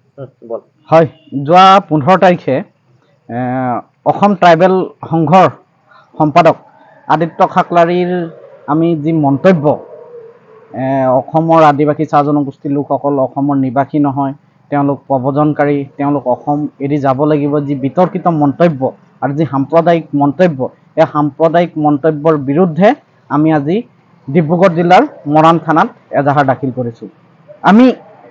বল হয় যোৱা 15 তাৰিখে অসম ট্ৰাইবেল সংঘৰ সম্পাদক আদিত্য খাকলাৰীৰ আমি যি মন্তব্য অসমৰ আদিবাসী চাহ জনগোষ্ঠীৰ লোকসকল অসমৰ নিবাসী নহয়, তেওঁলোক প্ৰব্ৰজনকাৰী, তেওঁলোক অসম এৰি যাব লাগিব, যি বিতৰ্কিত মন্তব্য আৰু যি সাম্প্ৰদায়িক মন্তব্য, এই সাম্প্ৰদায়িক মন্তব্যৰ বিৰুদ্ধে আমি আজি ডিব্ৰুগড় জিলাৰ মৰাণ থানাত এজাহাৰ দাখিল কৰিছোঁ। আমি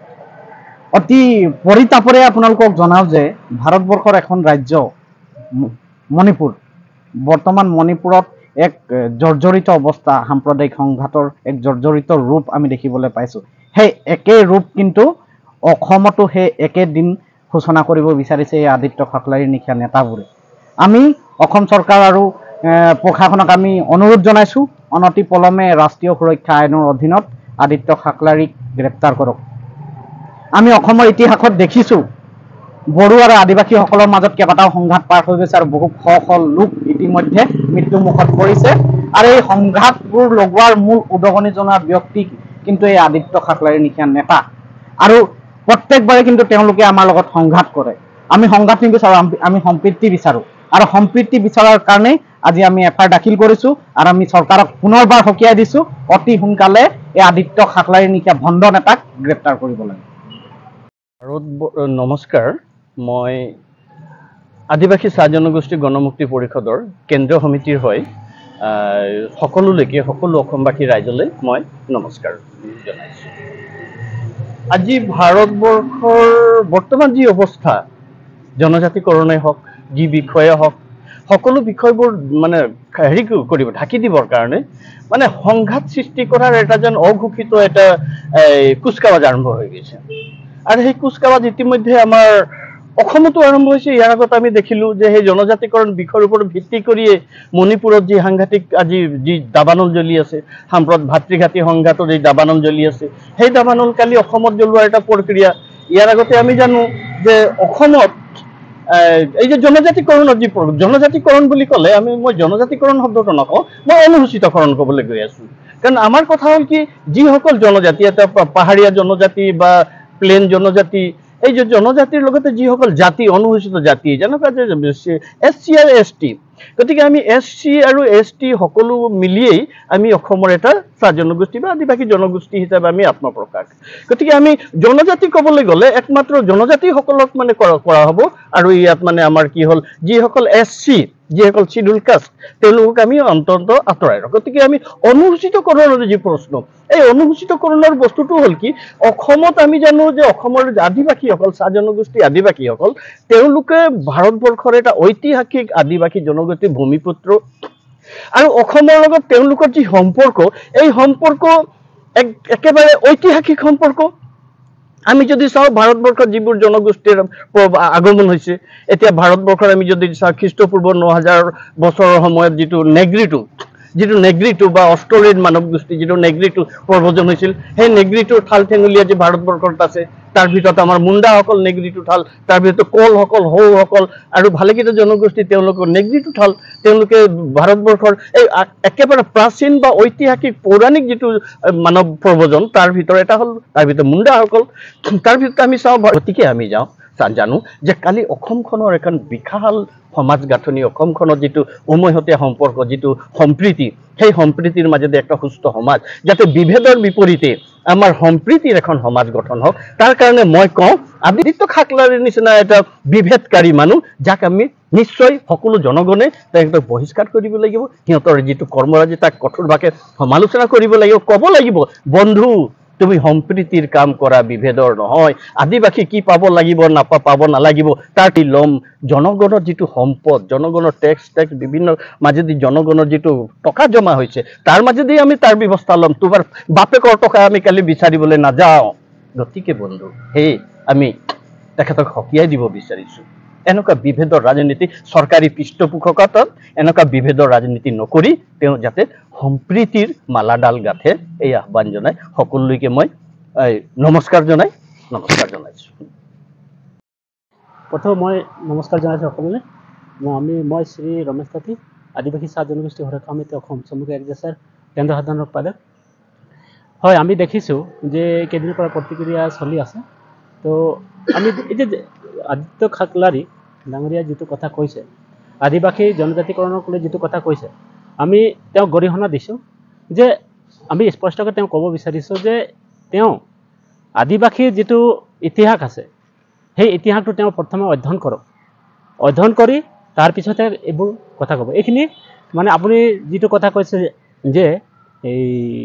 অতি পৰিতাপৰে আপোনালোকক জনাওঁ যে ভাৰতবৰ্ষৰ এখন ৰাজ্য মণিপুৰ, বৰ্তমান মণিপুৰত এক জৰ্জৰিত অৱস্থা, সাম্প্ৰদায়িক সংঘাতৰ এক জৰ্জৰিত ৰূপ আমি দেখিবলৈ পাইছোঁ। সেই একেই ৰূপ কিন্তু অসমতো সেই একেদিন সূচনা কৰিব বিচাৰিছে এই আদিত্য খাকলাৰীৰ নিশা নেতাবোৰে। আমি অসম চৰকাৰ আৰু প্ৰশাসনক আমি অনুৰোধ জনাইছোঁ, অনতি পলমে ৰাষ্ট্ৰীয় সুৰক্ষা আইনৰ অধীনত আদিত্য খাকলাৰীক গ্ৰেপ্তাৰ কৰক। আমি অসমৰ ইতিহাসত দেখিছোঁ বড়ো আৰু আদিবাসীসকলৰ মাজত কেইবাটাও সংঘাত পাৰ হৈ গৈছে আৰু বহু শ লোক ইতিমধ্যে মৃত্যুমুখত পৰিছে, আৰু এই সংঘাতবোৰ লগোৱাৰ মূল উদগনি জনোৱা ব্যক্তি কিন্তু এই আদিত্য খাকলাৰীৰ নিশা নেতা, আৰু প্ৰত্যেকবাৰে কিন্তু তেওঁলোকে আমাৰ লগত সংঘাত কৰে। আমি সংঘাত নিবিচাৰোঁ, আমি সম্প্ৰীতি বিচাৰোঁ, আৰু সম্প্ৰীতি বিচৰাৰ কাৰণেই আজি আমি এফআইআৰ দাখিল কৰিছোঁ, আৰু আমি চৰকাৰক পুনৰবাৰ সকীয়াই দিছোঁ অতি সোনকালে এই আদিত্য খাকলাৰীৰ নিশা ভণ্ড নেতাক গ্ৰেপ্তাৰ কৰিব লাগে। নমস্কাৰ, মই আদিবাসী চাহ জনগোষ্ঠী গণমুক্তি পৰিষদৰ কেন্দ্ৰীয় সমিতিৰ হৈ সকলোলৈকে, সকলো অসমবাসী ৰাইজলৈ মই নমস্কাৰ জনাইছোঁ। আজি ভাৰতবৰ্ষৰ বৰ্তমান যি অৱস্থা, জনজাতিকৰণেই হওক, যি বিষয়ে হওক, সকলো বিষয়বোৰ মানে হেৰি কৰিব, ঢাকি দিবৰ কাৰণে মানে সংঘাত সৃষ্টি কৰাৰ এটা যেন অঘোষিত এটা কুচকাৱাজ আৰম্ভ হৈ গৈছে। আৰু সেই কুচকাৱাজ ইতিমধ্যে আমাৰ অসমতো আৰম্ভ হৈছে। ইয়াৰ আগত আমি দেখিলোঁ যে সেই জনজাতিকৰণ বিষয়ৰ ওপৰত ভিত্তি কৰিয়ে মণিপুৰত যি সাংঘাতিক আজি যি দাবানল জ্বলি আছে, ভাতৃঘাতী সংঘাতৰ যি দাবানল জ্বলি আছে, সেই দাবানল কালি অসমত জ্বলোৱাৰ এটা প্ৰক্ৰিয়া। ইয়াৰ আগতে আমি জানো যে অসমত এই যে জনজাতিকৰণৰ যি জনজাতিকৰণ বুলি ক'লে মই জনজাতিকৰণ শব্দটো নকওঁ, মই অনুসূচিতকৰণ ক'বলৈ গৈ আছোঁ। কাৰণ আমাৰ কথা হ'ল কি, যিসকল জনজাতি, এটা পাহাৰীয়া জনজাতি বা প্লেন জনজাতি, এই যে জনজাতিৰ লগতে যিসকল জাতি, অনুসূচিত জাতি, যেনেকুৱা যে SC আৰু ST, গতিকে আমি SC আৰু ST সকলো মিলিয়েই আমি অসমৰ এটা চাহ জনগোষ্ঠী বা আদিবাসী জনগোষ্ঠী হিচাপে আমি আত্মপ্ৰকাশ। গতিকে আমি জনজাতি ক'বলৈ গ'লে একমাত্ৰ জনজাতিসকলক মানে কৰা হ'ব, আৰু ইয়াত মানে আমাৰ কি হ'ল, যিসকল SC, যিসকল শিডিউল কাষ্ট, তেওঁলোকক আমি অন্তত আঁতৰাই ৰাখোঁ। গতিকে আমি অনুসূচিতকৰণৰ যি প্ৰশ্ন, এই অনুসূচিতকৰণৰ বস্তুটো হ'ল কি, অসমত আমি জানো যে অসমৰ আদিবাসীসকল, চাহ জনগোষ্ঠী আদিবাসীসকল, তেওঁলোকে ভাৰতবৰ্ষৰ এটা ঐতিহাসিক আদিবাসী জনগোষ্ঠীৰ ভূমিপুত্ৰ, আৰু অসমৰ লগত তেওঁলোকৰ যি সম্পৰ্ক, এই সম্পৰ্ক একেবাৰে ঐতিহাসিক সম্পৰ্ক। আমি যদি চাওঁ ভাৰতবৰ্ষত যিবোৰ জনগোষ্ঠীৰ আগমন হৈছে, এতিয়া ভাৰতবৰ্ষৰ আমি যদি চাওঁ খ্ৰীষ্টপূৰ্ব 9000 বছৰৰ সময়ত যিটো নেগ্ৰিটো বা অষ্ট্ৰেলিয়ান মানৱ গোষ্ঠী, যিটো নেগ্ৰিটো প্ৰব্ৰজন হৈছিল, সেই নেগ্ৰিটোৰ ঠাল ঠেঙুলি আজি ভাৰতবৰ্ষত আছে। তাৰ ভিতৰত আমাৰ মুণ্ডাসকল নেগ্ৰিটো ঠাল, তাৰ ভিতৰত কলসকল, হৌসকল আৰু ভালেকেইটা জনগোষ্ঠী তেওঁলোকৰ নেগ্ৰিটো ঠাল। তেওঁলোকে ভাৰতবৰ্ষৰ এই একেবাৰে প্ৰাচীন বা ঐতিহাসিক পৌৰাণিক যিটো মানৱ প্ৰব্ৰজন, তাৰ ভিতৰত এটা হ'ল, তাৰ ভিতৰত মুণ্ডাসকল। তাৰ ভিতৰত আমি চাওঁ, গতিকে আমি জানো যে কালি অসমখনৰ এখন বিশাল সমাজ গাঁথনি, অসমখনৰ যিটো উমৈহতীয়া সম্পৰ্ক, যিটো সম্প্ৰীতি, সেই সম্প্ৰীতিৰ মাজেদি একটা সুস্থ সমাজ, যাতে বিভেদৰ বিপৰীতে আমাৰ সম্প্ৰীতিৰ এখন সমাজ গঠন হওক। তাৰ কাৰণে মই কওঁ, আদিত্য খাকলাৰীৰ নিচিনা এটা বিভেদকাৰী মানুহ, যাক আমি নিশ্চয় সকলো জনগণে তেখেতক বহিষ্কাৰ কৰিব লাগিব। সিহঁতৰ যিটো কৰ্মৰাজি, তাক কঠোৰভাৱে সমালোচনা কৰিব লাগিব, ক'ব লাগিব, বন্ধু তুমি সম্প্ৰীতিৰ কাম কৰা, বিভেদৰ নহয়। আদিবাসী কি পাব লাগিব, পাব নালাগিব তাৰ কি ল'ম, জনগণৰ যিটো সম্পদ, জনগণৰ টেক্স বিভিন্ন মাজেদি জনগণৰ যিটো টকা জমা হৈছে, তাৰ মাজেদি আমি তাৰ ব্যৱস্থা ল'ম। তোমাৰ বাপেকৰ টকা আমি কালি বিচাৰিবলৈ নাযাওঁ। গতিকে বন্ধু, সেই আমি তেখেতক সকীয়াই দিব বিচাৰিছোঁ। এনেকুৱা বিভেদৰ ৰাজনীতি, চৰকাৰী পৃষ্ঠপোষকতাত এনেকুৱা বিভেদৰ ৰাজনীতি নকৰি তেওঁ যাতে সম্প্ৰীতিৰ মালাডাল গাঁঠে, এই আহ্বান জনাই সকলোলৈকে মই নমস্কাৰ জনাইছোঁ। প্ৰথম মই নমস্কাৰ জনাইছোঁ সকলোলৈ। মই শ্ৰী ৰমেশ কাঠি, আদিবাসী চাহ জনগোষ্ঠী সুৰক্ষা সমিতি অসম চমুকৈ এগ্ৰেছাৰ কেন্দ্ৰ সাধাৰণ সম্পাদক। হয়, আমি দেখিছোঁ যে কেইদিনৰ পৰা প্ৰতিক্ৰিয়া চলি আছে তো আমি এই যে আদিত্য খাকলাৰী ডাঙৰীয়া যিটো কথা কৈছে, আদিবাসী জনজাতিকৰণক লৈ যিটো কথা কৈছে, আমি তেওঁক গৰিহণা দিছোঁ যে আমি স্পষ্টকৈ তেওঁ ক'ব বিচাৰিছোঁ যে তেওঁ আদিবাসীৰ যিটো ইতিহাস আছে সেই ইতিহাসটো তেওঁ প্ৰথমে অধ্যয়ন কৰক, অধ্যয়ন কৰি তাৰপিছতে এইবোৰ কথা ক'ব। এইখিনি মানে আপুনি যিটো কথা কৈছে যে এই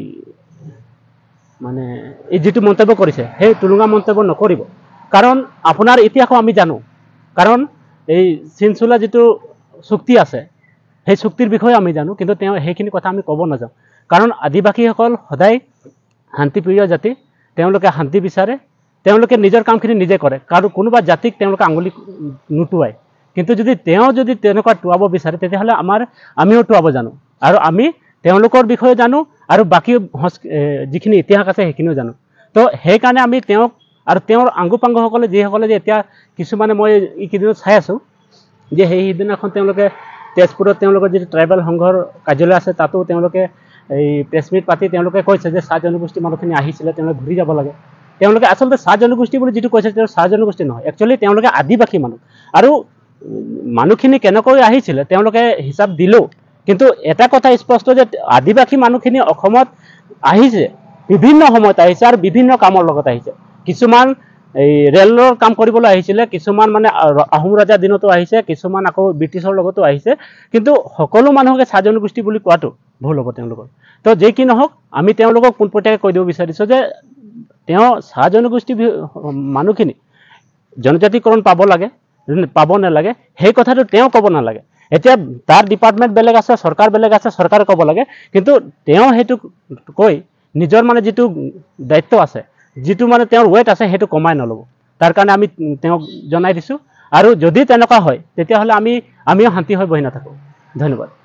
মানে এই যিটো মন্তব্য কৰিছে সেই টুলুঙা মন্তব্য নকৰিব, কাৰণ আপোনাৰ ইতিহাসো আমি জানো। কাৰণ এই চিনচোলা যিটো চুক্তি আছে সেই চুক্তিৰ বিষয়ে আমি জানো, কিন্তু তেওঁ সেইখিনি কথা আমি ক'ব নাযাওঁ। কাৰণ আদিবাসীসকল সদায় শান্তিপ্ৰিয় জাতি, তেওঁলোকে শান্তি বিচাৰে, তেওঁলোকে নিজৰ কামখিনি নিজে কৰে, কাৰণ কোনোবা জাতিক তেওঁলোকে আঙুলি নুটুৱায়। কিন্তু তেওঁ যদি তেনেকুৱা টুৱাব বিচাৰে তেতিয়াহ'লে আমিও টুৱাব জানো, আৰু আমি তেওঁলোকৰ বিষয়ে জানো, আৰু বাকী যিখিনি ইতিহাস আছে সেইখিনিও জানো। তো সেইকাৰণে আমি তেওঁক আৰু তেওঁৰ আংগুপাংগুসকলে যিসকলে যে এতিয়া কিছুমানে মই এইকেইদিনত চাই আছোঁ যে সেইদিনাখন তেওঁলোকে তেজপুৰত তেওঁলোকৰ যিটো ট্ৰাইবেল সংঘৰ কাৰ্যালয় আছে তাতো তেওঁলোকে এই প্ৰেছ মিট পাতি তেওঁলোকে কৈছে যে চাহ জনগোষ্ঠীৰ মানুহখিনি আহিছিলে, তেওঁলোকে ঘূৰি যাব লাগে। তেওঁলোকে আচলতে চাহ জনগোষ্ঠী বুলি যিটো কৈছে তেওঁ চাহ জনগোষ্ঠী নহয়, একচুৱেলি তেওঁলোকে আদিবাসী মানুহ। আৰু মানুহখিনি কেনেকৈ আহিছিলে তেওঁলোকে হিচাপ দিলেও, কিন্তু এটা কথা স্পষ্ট যে আদিবাসী মানুহখিনি অসমত আহিছে, বিভিন্ন সময়ত আহিছে আৰু বিভিন্ন কামৰ লগত আহিছে। কিছুমান এই ৰেলৰ কাম কৰিবলৈ আহিছিলে, কিছুমান মানে আহোম ৰজাৰ দিনতো আহিছে, কিছুমান আকৌ ব্ৰিটিছৰ লগতো আহিছে। কিন্তু সকলো মানুহকে চাহ জনগোষ্ঠী বুলি কোৱাটো ভুল হ'ব তেওঁলোকৰ। তো যি কি নহওক আমি তেওঁলোকক পোনপটীয়াকৈ কৈ দিব বিচাৰিছোঁ যে তেওঁ চাহ জনগোষ্ঠী মানুহখিনি জনজাতিকৰণ পাব নালাগে সেই কথাটো তেওঁ ক'ব নালাগে। এতিয়া তাৰ ডিপাৰ্টমেণ্ট বেলেগ আছে, চৰকাৰ বেলেগ আছে, চৰকাৰে ক'ব লাগে। কিন্তু তেওঁ সেইটো কৈ নিজৰ মানে যিটো দায়িত্ব আছে, যিটো মানে তেওঁৰ ৱেট আছে সেইটো কমাই নল'ব। তাৰ কাৰণে আমি তেওঁক জনাই দিছোঁ, আৰু যদি তেনেকুৱা হয় তেতিয়াহ'লে আমিও শান্তি হৈ বহি নাথাকোঁ। ধন্যবাদ।